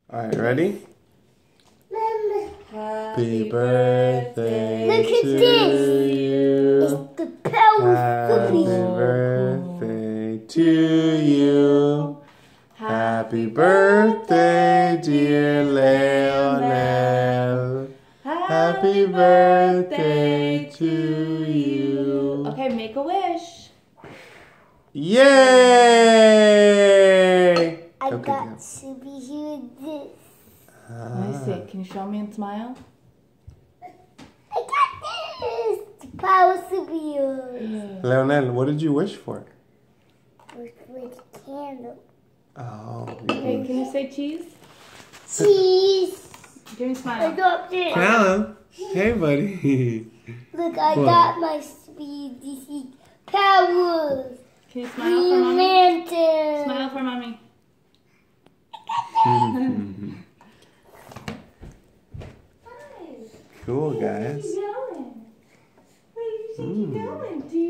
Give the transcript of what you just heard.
Alright, ready? Happy birthday Look at to this. you. It's the power Happy birthday to you. Happy birthday, dear Leonel. Happy birthday to you. Okay, make a wish. Yay! I Okay, got go. to be here with this. Let me see. Can you show me and smile? I got this. The power superheroes. Leonel, what did you wish for? With the candle. Oh, Okay, can you say cheese? Cheese. Give me a I smile. got this. Callum, hey buddy. Look, I What? got my speed DC powers. Can you smile for Green mommy? Lantern. Smile for mommy. Cool, guys. Where do you think you're going? Where do you think you're going? Do you